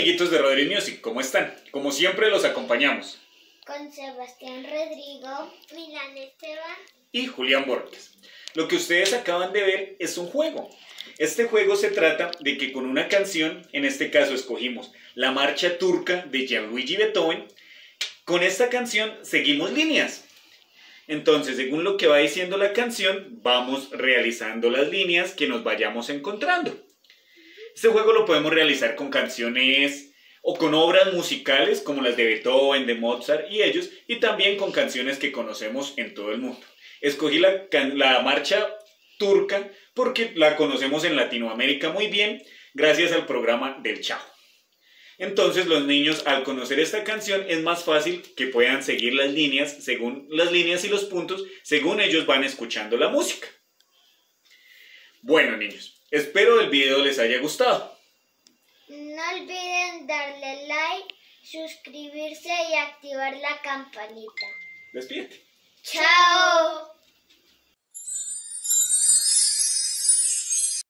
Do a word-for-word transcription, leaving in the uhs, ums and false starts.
amiguitos de Rodríguez Music, ¿cómo están? Como siempre los acompañamos con Sebastián Rodrigo, Milán Esteban y Julián Borges. Lo que ustedes acaban de ver es un juego. Este juego se trata de que con una canción, en este caso escogimos la marcha turca de Gianluigi Beethoven. Con esta canción seguimos líneas. Entonces, según lo que va diciendo la canción, vamos realizando las líneas que nos vayamos encontrando. Este juego lo podemos realizar con canciones o con obras musicales como las de Beethoven, de Mozart y ellos, y también con canciones que conocemos en todo el mundo. Escogí la, la marcha turca porque la conocemos en Latinoamérica muy bien gracias al programa del Chavo. Entonces los niños, al conocer esta canción, es más fácil que puedan seguir las líneas, según las líneas y los puntos, según ellos van escuchando la música. Bueno, niños, espero el video les haya gustado. No olviden darle like, suscribirse y activar la campanita. Despídete. ¡Chao!